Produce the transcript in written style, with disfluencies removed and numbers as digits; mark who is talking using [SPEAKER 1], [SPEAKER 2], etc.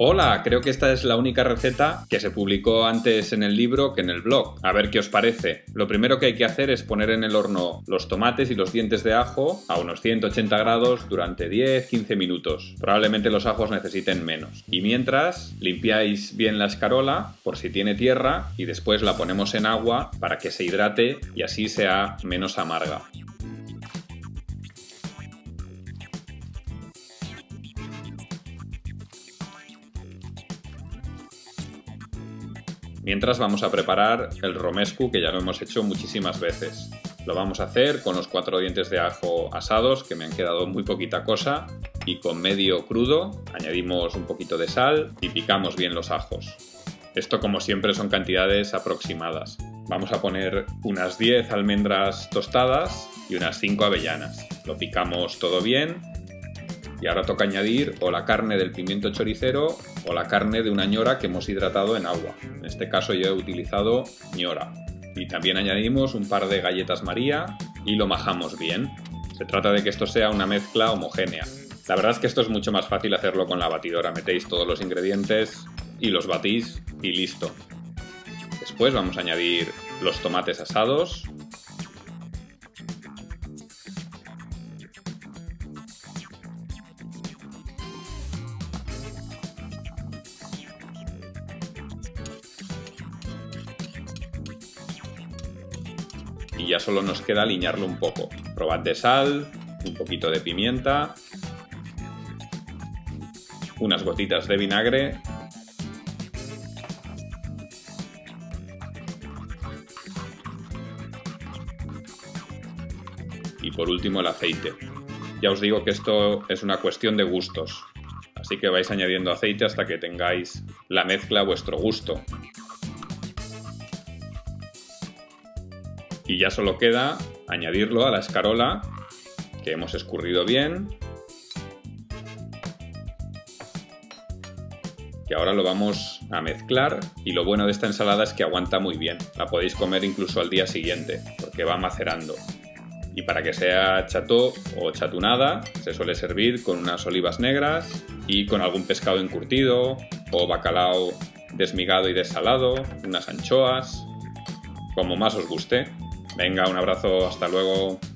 [SPEAKER 1] Hola, creo que esta es la única receta que se publicó antes en el libro que en el blog. A ver qué os parece. Lo primero que hay que hacer es poner en el horno los tomates y los dientes de ajo a unos 180 grados durante 10-15 minutos. Probablemente los ajos necesiten menos. Y mientras, limpiáis bien la escarola por si tiene tierra y después la ponemos en agua para que se hidrate y así sea menos amarga. Mientras vamos a preparar el romescu, que ya lo hemos hecho muchísimas veces. Lo vamos a hacer con los 4 dientes de ajo asados, que me han quedado muy poquita cosa, y con medio crudo añadimos un poquito de sal y picamos bien los ajos. Esto, como siempre, son cantidades aproximadas. Vamos a poner unas 10 almendras tostadas y unas 5 avellanas. Lo picamos todo bien. Y ahora toca añadir o la carne del pimiento choricero o la carne de una ñora que hemos hidratado en agua. En este caso yo he utilizado ñora. Y también añadimos un par de galletas María y lo majamos bien. Se trata de que esto sea una mezcla homogénea. La verdad es que esto es mucho más fácil hacerlo con la batidora. Metéis todos los ingredientes y los batís y listo. Después vamos a añadir los tomates asados. Y ya solo nos queda aliñarlo un poco. Probad de sal, un poquito de pimienta, unas gotitas de vinagre y por último el aceite. Ya os digo que esto es una cuestión de gustos, así que vais añadiendo aceite hasta que tengáis la mezcla a vuestro gusto. Y ya solo queda añadirlo a la escarola que hemos escurrido bien. Y ahora lo vamos a mezclar y lo bueno de esta ensalada es que aguanta muy bien. La podéis comer incluso al día siguiente porque va macerando. Y para que sea cható o chatunada se suele servir con unas olivas negras y con algún pescado encurtido o bacalao desmigado y desalado, unas anchoas, como más os guste. Venga, un abrazo, hasta luego.